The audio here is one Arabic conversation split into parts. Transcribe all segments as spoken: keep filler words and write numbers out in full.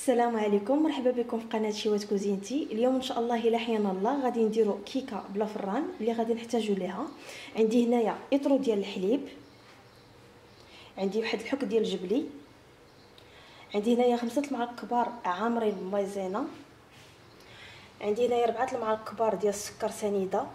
السلام عليكم، مرحبا بكم في قناه شيوات كوزينتي. اليوم ان شاء الله الى حيان الله غادي نديرو كيكه بلا فران اللي غادي نحتاجو ليها. عندي هنايا اطرو ديال الحليب، عندي واحد الحك ديال الجبلي، عندي هنايا خمسة المعالق كبار عامرين بالمايزينا، عندي هنايا ربعة المعالق كبار ديال السكر سنيده،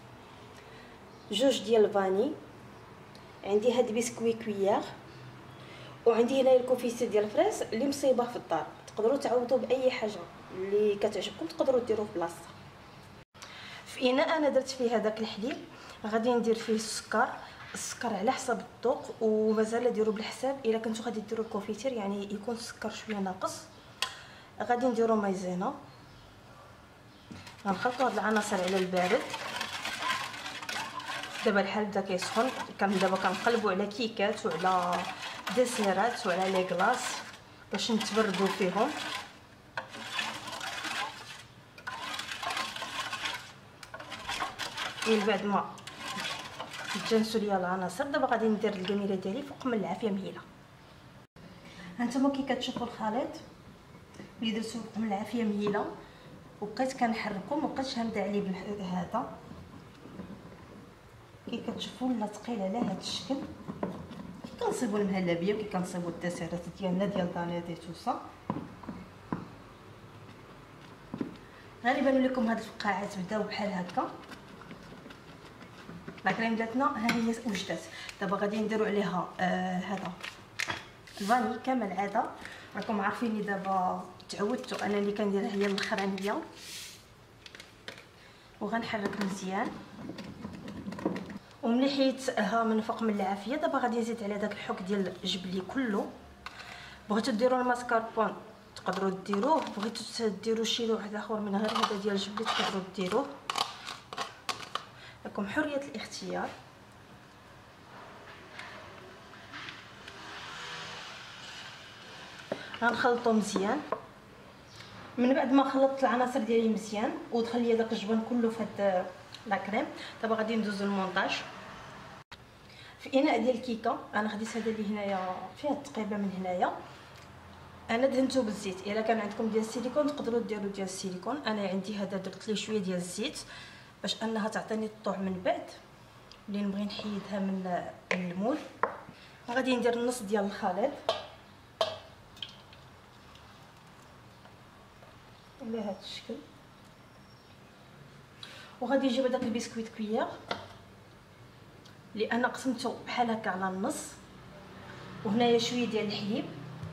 جوج ديال الفاني، عندي هاد البسكوي كويير، وعندي هنايا الكوفيسير ديال الفريز اللي مصيبه في الدار. تقدروا تعوضوا باي حاجه اللي كتعجبكم، تقدروا ديروه في بلاصه. في اناء انا درت فيه هذاك الحليب، غادي ندير فيه السكر السكر على حسب الذوق، ومازال ديروا بالحساب. الا كنتو غادي ديروا الكوفيتير يعني يكون السكر شويه ناقص. غادي نديروا مايزينا، غنخلطوا هاد العناصر على البارد. دابا الحال بدا كيسخن، كان دابا كنقلبوا على كيكات وعلى ديسيرات وعلى لي كلاص باش نتبردوا فيهم. من بعد ما تجانسوا ليا العناصر، دابا غادي ندير القميله ديالي فوق من العافيه مهيله. هانتوما كي كتشوفوا الخليط اللي درتو فوق من العافيه مهيله، وبقيت كنحركو، مابقيتش هامده عليه بهذا. كي كتشوفوا ولا ثقيل على هذا الشكل. كي كنصيبوا المهلبيه وكي كنصيبوا الدسيرات ديالنا ديال دانيتي توصا، غالبا لكم هاد الفقاعات بداو بحال هكا. لا كريم ديالنا ها هي وجدات. دابا غادي نديروا عليها آه هذا الفاني كما العاده. راكم عارفيني دابا تعودتوا انا اللي كنديرها هي الاخرانيه، وغنحرك مزيان وملي حيتها من فوق من العافيه. دابا غادي نزيد على داك الحك ديال الجبلي كله. بغيتو ديروا الماسكاربون تقدروا ديروه، بغيتو ديروا شي واحد اخر من غير هذا ديال الجبلي تقدروا ديروه، لكم حريه الاختيار. غنخلطو مزيان. من بعد ما خلطت العناصر ديالي مزيان ودخل لي داك الجبن كله في هاد لا كريم، دابا غادي ندوزو للمونطاج. في اناء ديال الكيكه انا خديت هذا اللي هنايا فيه التقيبه من هنايا، انا دهنته بالزيت. الا كان عندكم ديال السيليكون تقدروا ديروا ديال السيليكون. انا عندي هذا درت ليه شويه ديال الزيت باش انها تعطيني الطعم من بعد اللي نبغي نحيدها من المول. غادي ندير النص ديال الخليط على هذا الشكل، وغادي نجيب هذاك البسكويت كويير اللي انا قسمته بحال هكا على النص، وهنايا شويه ديال الحليب.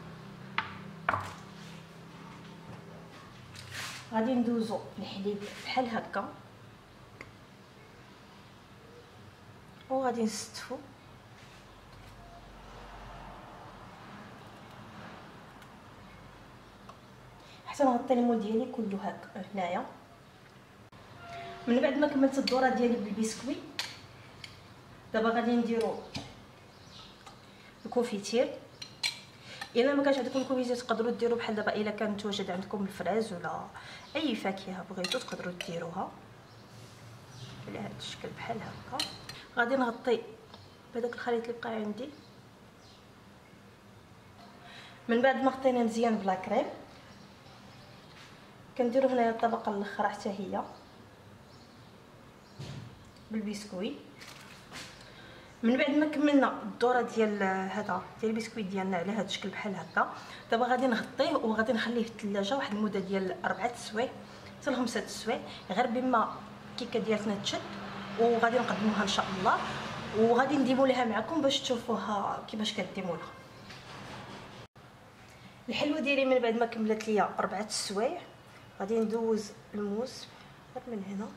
غادي ندوزو الحليب بحال هكا وغادي نستفو. حتى نغطي المول ديالي كله هكا هنايا. من بعد ما كملت الدوره ديالي بالبسكوي، دابا غادي نديرو الكوفيتير. الا ما كانش عندكم الكوفيتير تقدروا ديروا بحال دابا، الا كان متواجد عندكم الفراز ولا اي فاكهه بغيتو تقدروا ديروها على هذا الشكل بحال هكا. غادي نغطي بهذاك الخليط اللي بقى عندي. من بعد ما غطينا مزيان بلا كريم، كنديروا هنايا الطبقه الاخرى حتى هي بالبسكوي. من بعد ما كملنا الدوره ديال هذا ديال البسكويت ديالنا على هذا الشكل بحال هكا، دابا غادي نغطيه وغادي نخليه في الثلاجه واحد المده ديال أربعة سوايع حتى لخمسة سوايع، غير بما الكيكه ديالنا تشد. وغادي نقدموها ان شاء الله، وغادي نديمو لها معكم باش تشوفوها كيفاش كديموا لها. الحلوه ديالي من بعد ما كملت ليا أربعة سوايع، غادي ندوز الموس غير من هنا.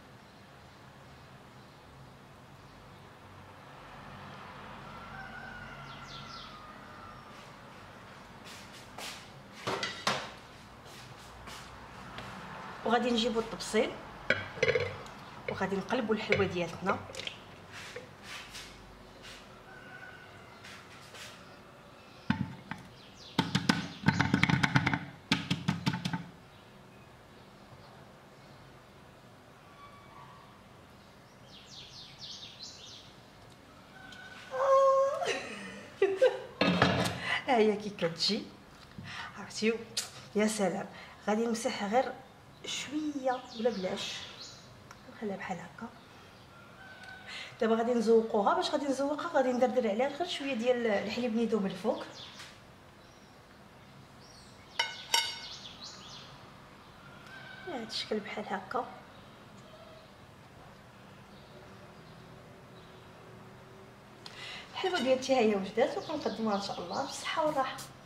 وغادي نجيبو الطبسيل وغادي نقلبوا الحلوه ديالتنا. ها هي كي كتجي عرفتيو يا سلام. غادي نمسحها غير شويه ولا بلاش، نخليها بحال هكا. دابا غادي نزوقوها. باش غادي نزوقها غادي ندردر عليها غير شويه ديال الحليب نيدو من الفوق. بهذا الشكل بحال هكا. الحلوه ديالتي ها هي وجدات، وكنقدموها ان شاء الله بالصحه والراحه.